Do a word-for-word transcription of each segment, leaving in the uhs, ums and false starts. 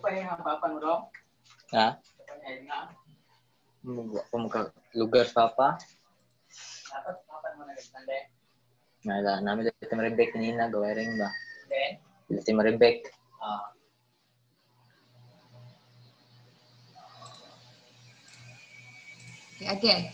Ha? Kung lugar papa? Nala, namin dito maribek kanina, gawin rin ba? Dito maribek. Okay, again.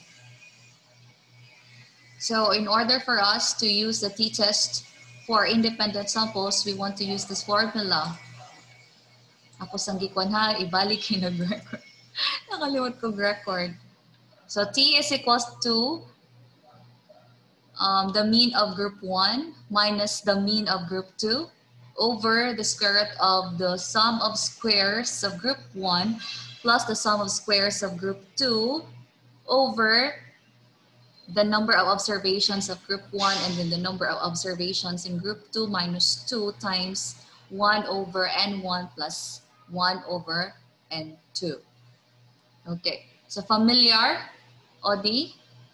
So in order for us to use the t-test for independent samples, we want to use this formula. Ako sang gikon ha, ibalik yung nag-record. Nakalimot ko record. So T is equals to um, the mean of group one minus the mean of group two over the square root of the sum of squares of group one plus the sum of squares of group two over the number of observations of group one and then the number of observations in group two minus two times one over n one plus one over n two. Okay, so familiar, Odi?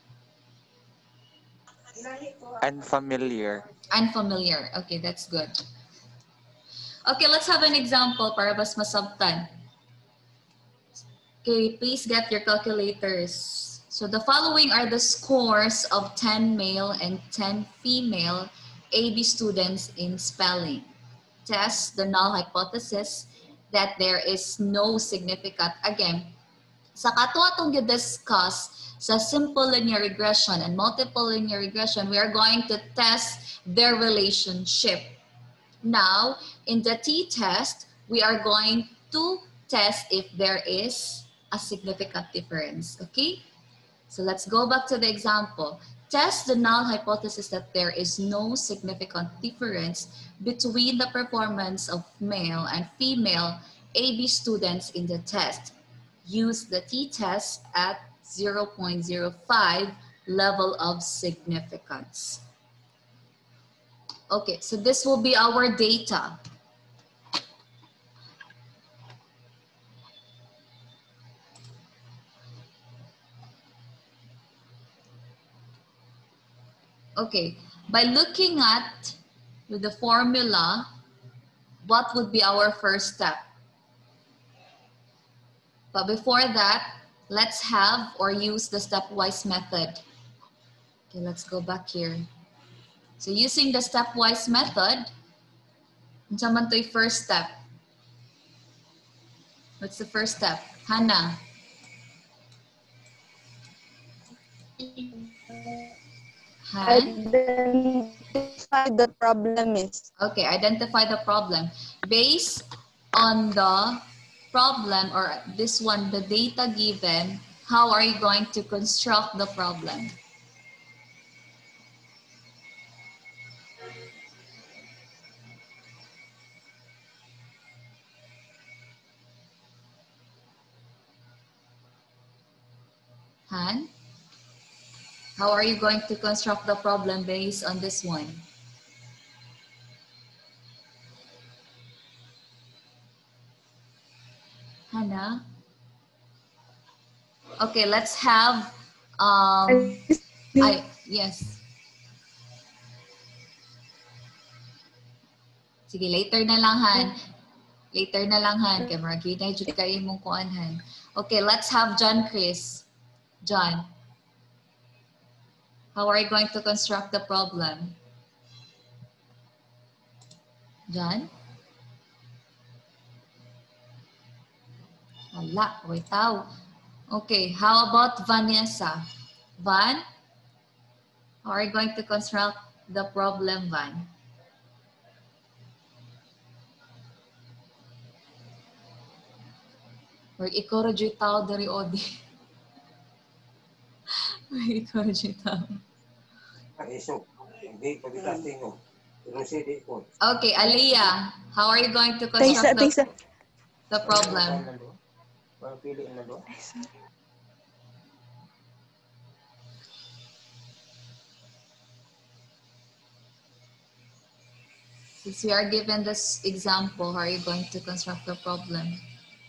Unfamiliar. Unfamiliar. Okay, that's good. Okay, let's have an example para mas masabtan. Okay, please get your calculators. So the following are the scores of ten male and ten female A B students in spelling. Test the null hypothesis that there is no significant, again, sa kato atong gi-discuss sa simple linear regression and multiple linear regression, we are going to test their relationship. Now, in the t-test, we are going to test if there is a significant difference, okay? So let's go back to the example. Test the null hypothesis that there is no significant difference between the performance of male and female A B students in the test. Use the t-test at zero point zero five level of significance. Okay, so this will be our data. Okay, by looking at the formula, what would be our first step? But before that, let's have or use the stepwise method. Okay, let's go back here. So using the stepwise method, unsa man to'y first step? What's the first step? Hannah? Han? Identify the problem is. Okay, identify the problem. Based on the problem, or this one, the data given, how are you going to construct the problem? Han? How are you going to construct the problem based on this one? Hannah? Okay, let's have, um, I, yes. Sige, later na lang, Han. Later na lang, Han. Kaya maragay na yung kayo mong kuhan, Han. Okay, let's have John Chris. John. How are you going to construct the problem? John? Wala, witaw. Okay, how about Vanessa? Van? How are you going to construct the problem, Van? Or ikaw radyo tao dari Odi. Ikaw radyo tao. Okay, Aliyah, how are you going to construct the, the problem? Since we are given this example, how are you going to construct the problem?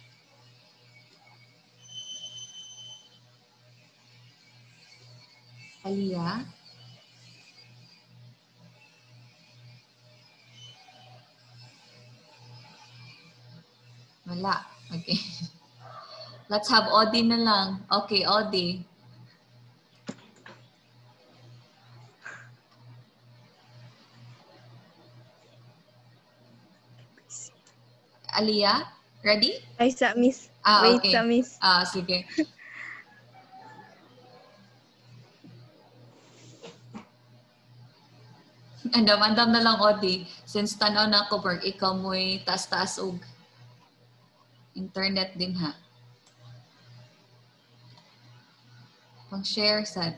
Aliyah? Wala. Okay. Let's have Odi na lang. Okay, Odi. Aliyah, ready? Ay, sa miss. Ah, Wait, okay. sa miss. Ah, sige. Andam-andam na lang, Odi. Since tanaw na ko, Berg, ikaw mo'y taas-taas og internet din, ha? Pang-share, sad.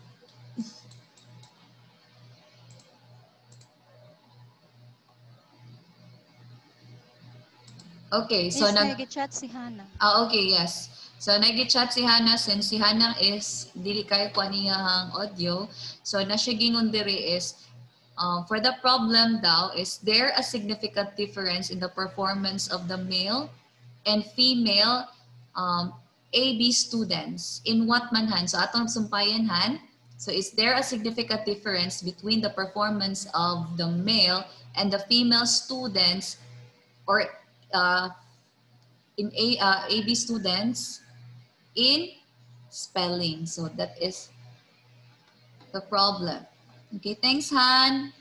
Okay, so Miss, nag... nag-chat si Hannah. Ah, okay, yes. So, nag-chat si Hannah since si Hannah is, dili kayo po niyang audio. So, na siya gingon diri is, um, for the problem daw, is there a significant difference in the performance of the male and female um, A B students? In what man, Han? So, atong sumpayan, Han. So, is there a significant difference between the performance of the male and the female students or uh, in A, uh, A B students in spelling? So that is the problem. Okay, thanks, Han.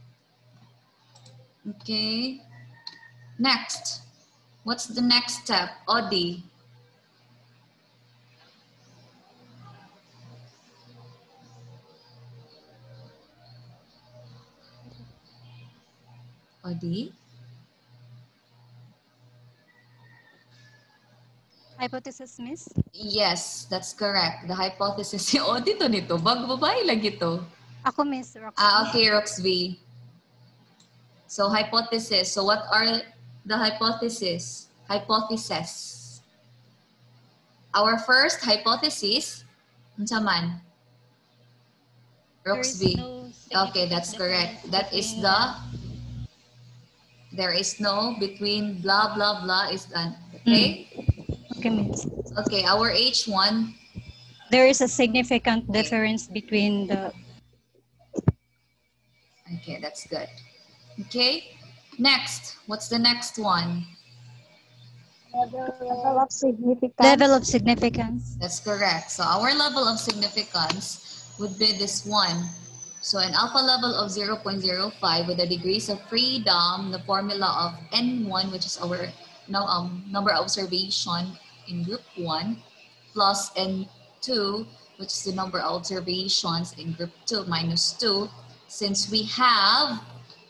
Okay, next. What's the next step? Odi. Odi? Hypothesis, Miss? Yes, that's correct. The hypothesis. Si Odi to nito. Bag babae lagi to. Ako, Miss Roxy. Ah, okay, Roxby. So, hypothesis. So, what are the hypothesis? Hypothesis. Our first hypothesis, unsa man? There is Roxby. no Okay, that's correct. That is the, there is no between blah, blah, blah is done. Okay? Okay, Miss. Okay, our H one. There is a significant difference between the... Okay, that's good. Okay, next. What's the next one? Level of significance. Level of significance. That's correct. So our level of significance would be this one. So an alpha level of zero point zero five with the degrees of freedom, the formula of N one, which is our no, um, number of observation in group one, plus N two, which is the number of observations in group two, minus two. Since we have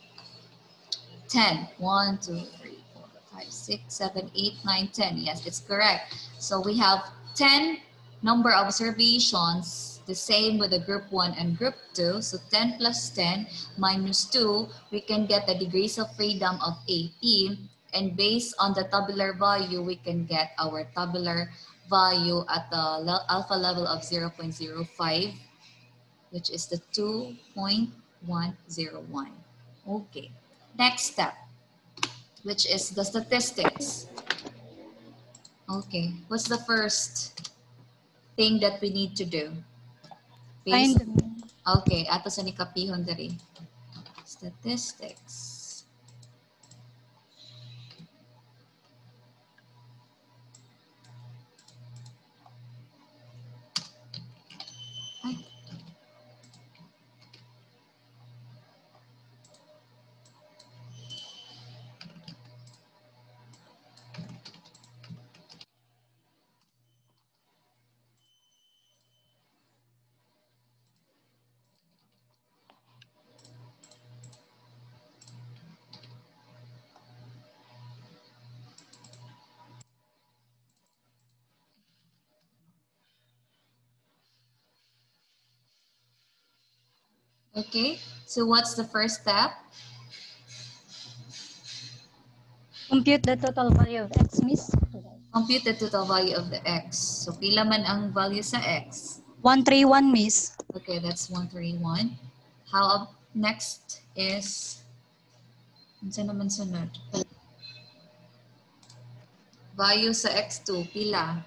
ten. one, two, three, four, five, six, seven, eight, nine, ten. Yes, it's correct. So we have ten number of observations, the same with the group one and group two. So ten plus ten minus two, we can get the degrees of freedom of eighteen. And based on the tabular value, we can get our tabular value at the alpha level of zero point zero five, which is the two point one zero one. Okay. Next step, which is the statistics. Okay, what's the first thing that we need to do? Find Based, the mean. okay, ato sa nikapihon dari. Statistics. Ay. Okay, so what's the first step? Compute the total value of X, Miss. Compute the total value of the X. So pila man ang value sa X? one thirty-one, Miss. Okay, that's one thirty-one. How up next is, ano naman sunod? Value sa X two, pila?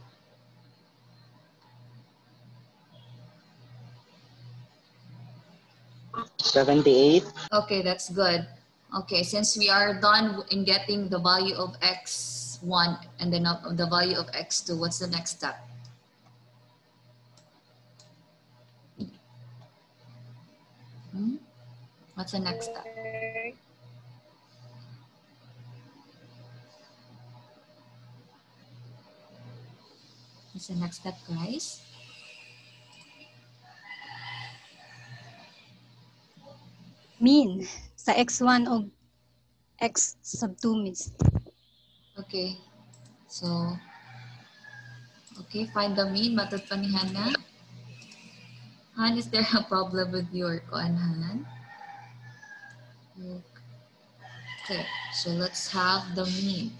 seventy-eight. Okay, that's good. Okay, since we are done in getting the value of X one and then of the value of x two, what's the next step? Hmm? What's the next step? What's the next step, guys? Mean sa x one o x sub two, miss. Okay. So, okay, find the mean. Matod pa ni Hannah. Han, is there a problem with your koan, Han? Okay, so let's have the mean.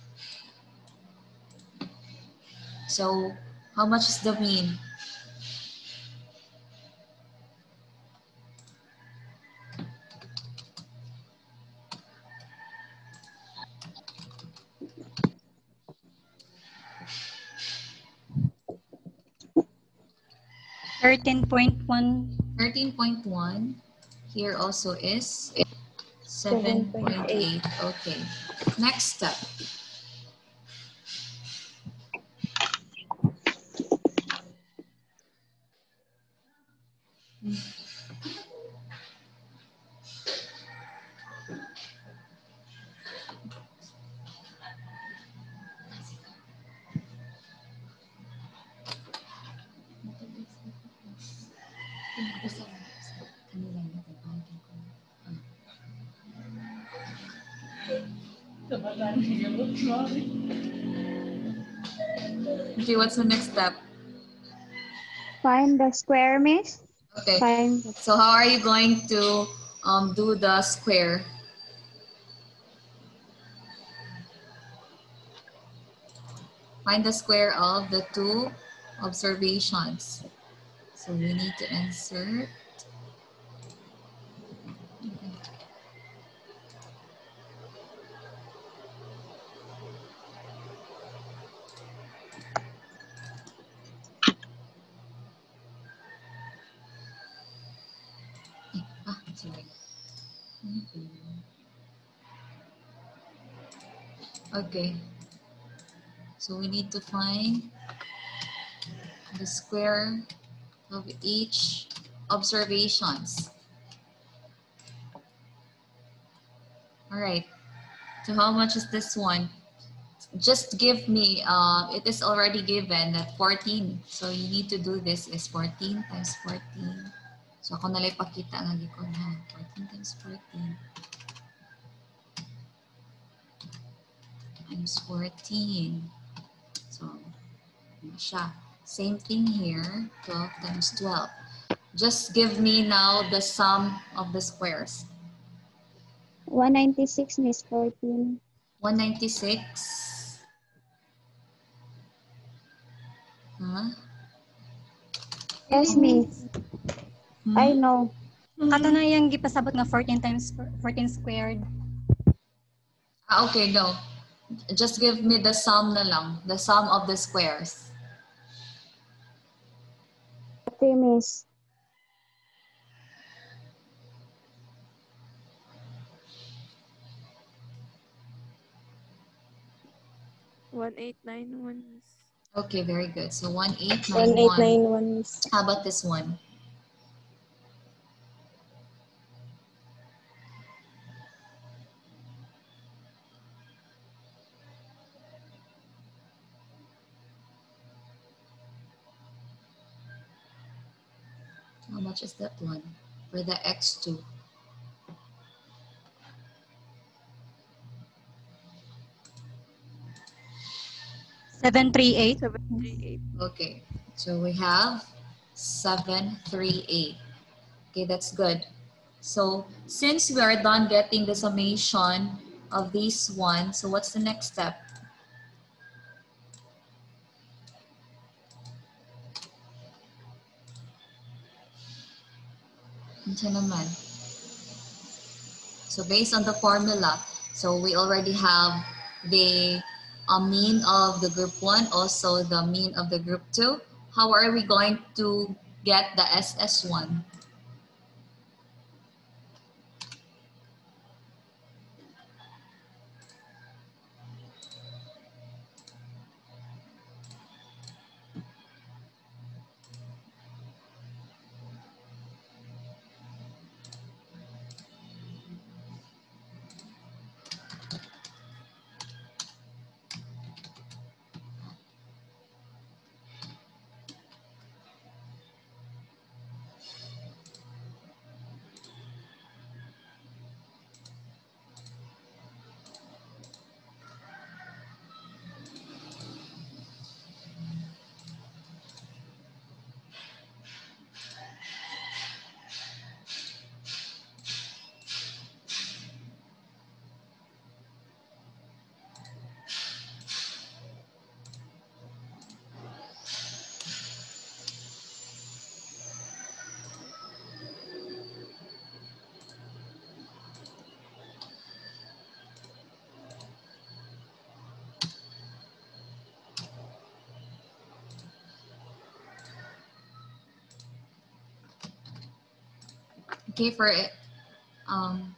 So, how much is the mean? thirteen point one. thirteen point one. Here also is seven point eight. Okay. Next step. Okay, what's the next step? Find the square, miss. Okay, Find. so how are you going to um, do the square? Find the square of the two observations. So we need to insert. Ah, sorry. Okay. So we need to find the square of each observations. All right. So how much is this one? Just give me, uh, it is already given that fourteen. So you need to do this is fourteen times fourteen. So ako nalang ipakita ang gikon ha. fourteen times fourteen times fourteen. So, ano siya. Same thing here, twelve times twelve. Just give me now the sum of the squares. one ninety-six, miss. fourteen. one ninety-six. Huh? Yes, miss. Hmm? I know. Kato na yung gipasabot nga fourteen times fourteen squared. Ah, okay, no. Just give me the sum na lang. The sum of the squares. Okay, miss. one eight nine one, miss. Okay, very good. So one eight one nine eight one. nine one, miss. How about this one? How much is that one for the x two? seven three eight. seven three eight. Okay, so we have seven three eight. Okay, that's good. So since we are done getting the summation of these ones, so what's the next step? Andiyan naman. So based on the formula, so we already have the uh, mean of the group one, also the mean of the group two. How are we going to get the S S one? Okay, for um,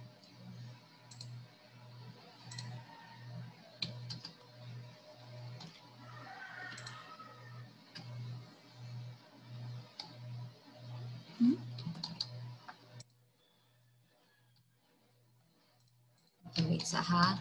hmm? Okay, wait sa ha.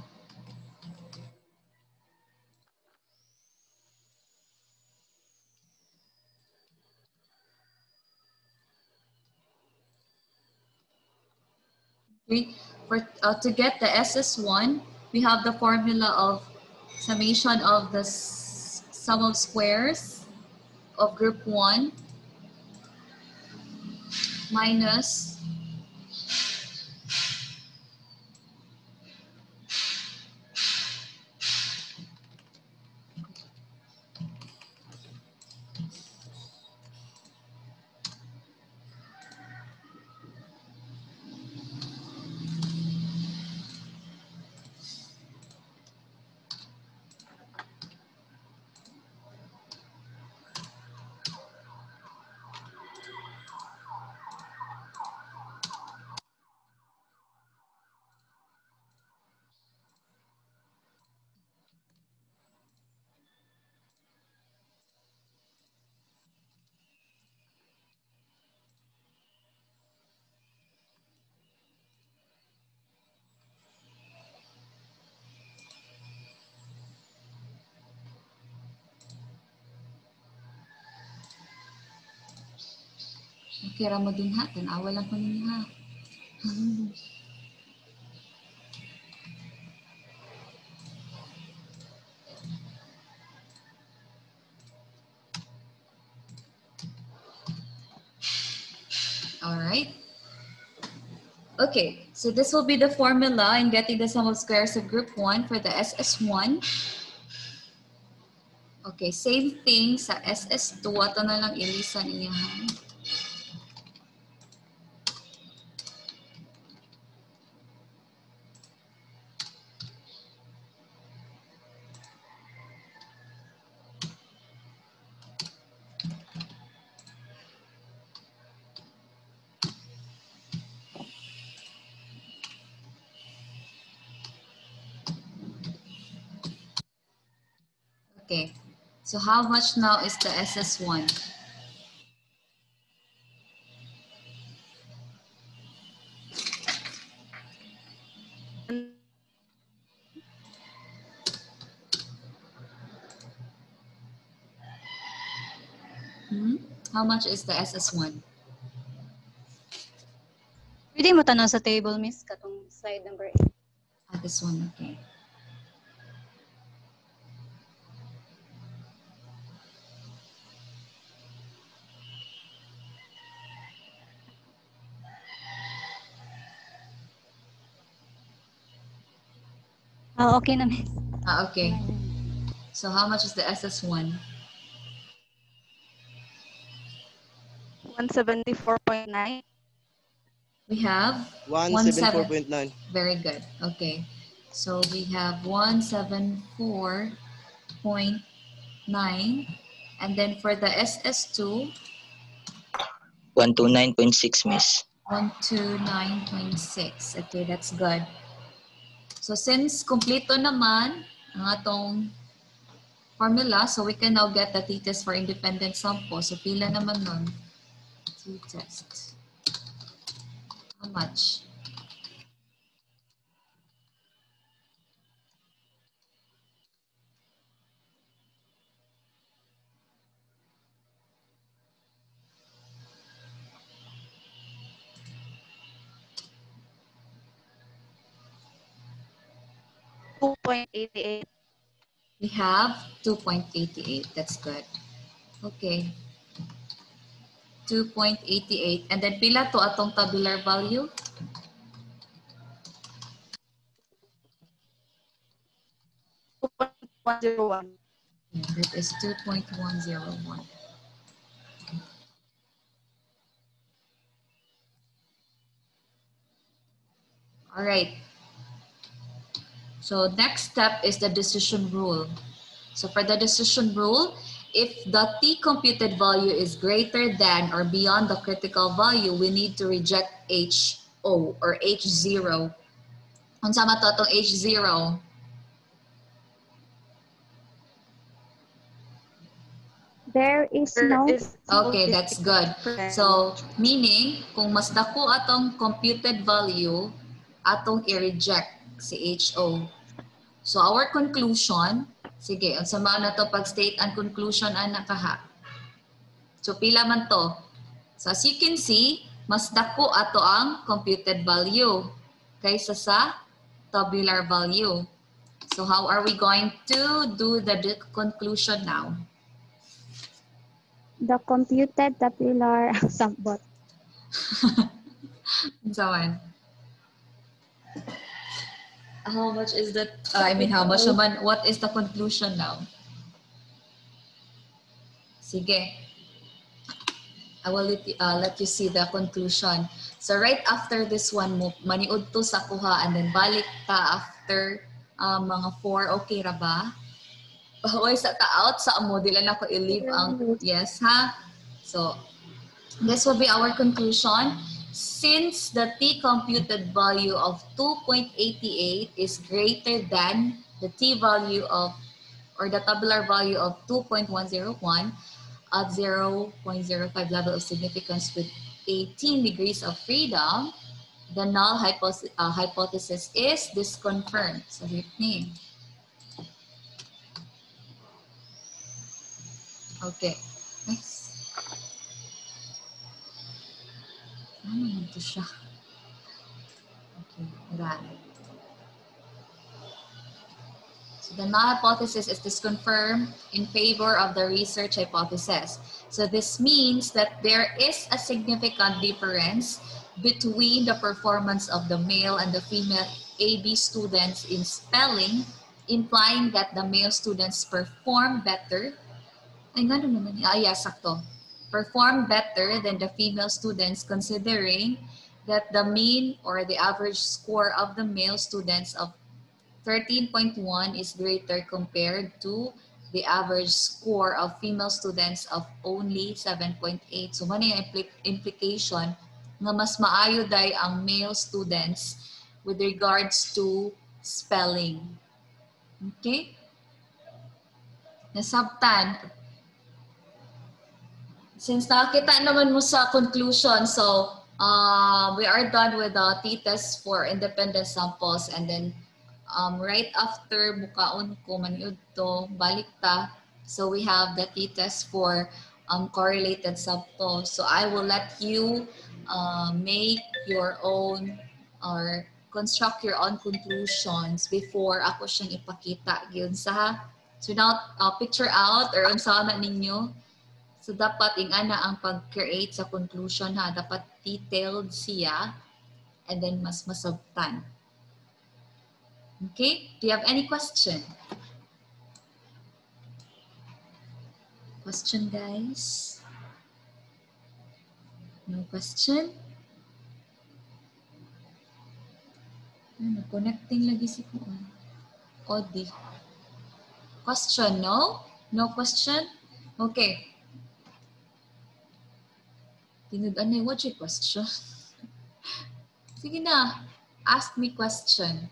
Okay, for uh, to get the S S one, we have the formula of summation of the s- sum of squares of group one minus okay, ra mo din ha, tanawa lang ko ninyo ha. All right. Okay, so this will be the formula in getting the sum of squares of group one for the S S one. Okay, same thing sa S S two. Ato na lang ilisan niya. Okay, so how much now is the S S one? Hmm? How much is the S S one? Pwede mo tanong sa table, miss, katong slide number eight. Ah, this one, okay. Ah, okay na, miss. Ah, okay. So how much is the S S one? one seventy-four point nine. We have one one seventy-four seven. point nine. Very good. Okay. So we have one seventy-four point nine. And then for the S S two, one twenty-nine point six, miss. one twenty-nine point six. Okay, that's good. So since kompleto naman ang atong formula, so we can now get the t-test for independent sample. So pila naman nun? T-test. How much? two point eight eight. We have two point eight eight. That's good. Okay. two point eight eight. And then pila to atong tabular value? two point one zero one. Yeah, that is two point one zero one. All right. So next step is the decision rule. So for the decision rule, if the T computed value is greater than or beyond the critical value, we need to reject H O or H zero. Unsa man to tong H zero? There is There no is no Okay, that's good. difference. So, meaning, kung mas dako atong computed value, atong i-reject si H O. So, our conclusion, sige, unsa man na to pag-state ang conclusion ana kaha. So, pila man to. So, as you can see, mas dako ato ang computed value kaysa sa tabular value. So, how are we going to do the de- conclusion now? the computed tabular sambot. So, one. How much is that? Uh, I mean, how much naman? What is the conclusion now? Sige. I will let you, uh, let you see the conclusion. So right after this one, mo maniud to sa kuha and then balik ta after uh, mga four. Okay ra ba? Hoy sa ta out sa amo dila na ko i-leave ang yes ha. So this will be our conclusion. Since the T computed value of two point eight eight is greater than the T value of or the tabular value of two point one zero one at zero point zero five level of significance with eighteen degrees of freedom, the null hypothesis, uh, hypothesis is disconfirmed. So hit me. Okay, nice. Ano naman to siya? Okay, got it. So the null hypothesis is disconfirmed in favor of the research hypothesis. So this means that there is a significant difference between the performance of the male and the female A B students in spelling, implying that the male students perform better. Ay, nga naman. Ah, yeah, sakto. Perform better than the female students, considering that the mean or the average score of the male students of thirteen point one is greater compared to the average score of female students of only seven point eight. So, man yung impl- implication nga mas maayo day ang male students with regards to spelling. Okay? Nasabtan. Since nakita naman mo sa conclusion, so uh, we are done with the t-test for independent samples, and then um, right after bukaon ko maniud to, balik ta. So we have the t-test for um, correlated samples. So I will let you uh, make your own or construct your own conclusions before ako siyang ipakita yun sa. So now, uh, picture out or unsa na ninyo. So dapat ing ana ang pag-create sa conclusion ha, dapat detailed siya and then mas masabtan. Okay? Do you have any question? Question, guys? No question? Ano, connecting lagi si ko. Odi. Question, no? No question? Okay. Tinud-anay, what's your question? Sige na, ask me question.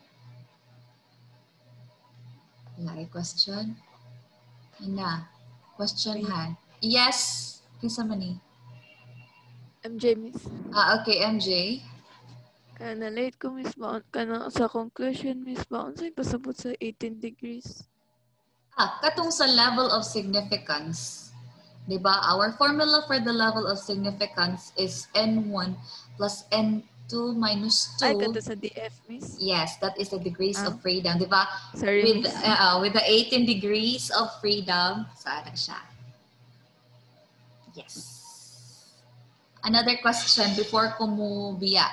Wala question? Ina, question hand. Yes, kisa man ni? M J, miss. Ah, okay, M J. Kana late ko, miss. Baon kana sa conclusion, miss. Baon sa'yo pasabot sa eighteen degrees. Ah, katong sa level of significance. Diba? Our formula for the level of significance is N one plus N two minus two. Ay, kanta sa D F, miss. Yes, that is the degrees Ah. of freedom. Diba? Sorry, With, miss. uh, with the eighteen degrees of freedom, sana siya. Yes. Another question before ko mo biya.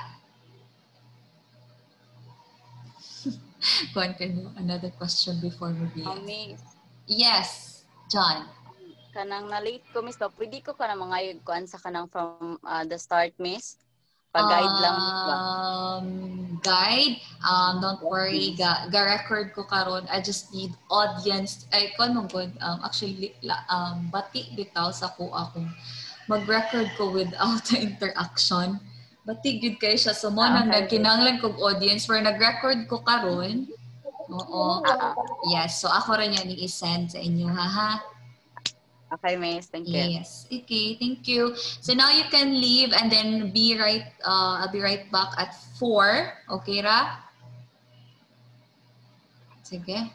Kuhan ka mo. Another question before mo biya. Oh, miss. Yes, John. Kanang na-late ko, miss. Ba, pwede ko ka na mga kuan sa kanang from uh, the start, miss? Pa-guide lang ba? Um, guide. Um, don't worry, ga, ga-record ko karon. I just need audience. Ay, ko no good. Um, actually, la, um, bati bitaw sa ko ako. Mag-record ko without interaction. Bati good kayo siya. So, mo Ah, nang okay. nagkinanglan kog audience where nag-record ko karon. Oo. Ah, ah. Yes. So, ako rin yan i-send sa inyo, ha ha? Okay, Miss. Thank you. Yes. Okay, thank you. So now you can leave and then be right, uh, I'll be right back at four. Okay, Ra? Sige.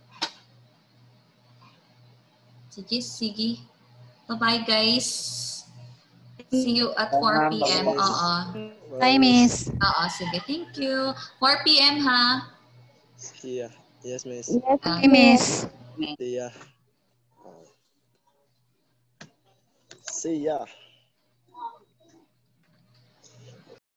Sige, sige. Bye-bye, guys. See you at four p m Oo. Bye, Miss. Oo, sige. Thank you. four p m ha? Yeah. Yes, Miss. Yes, Ah. Bye, Miss. Yeah. See ya.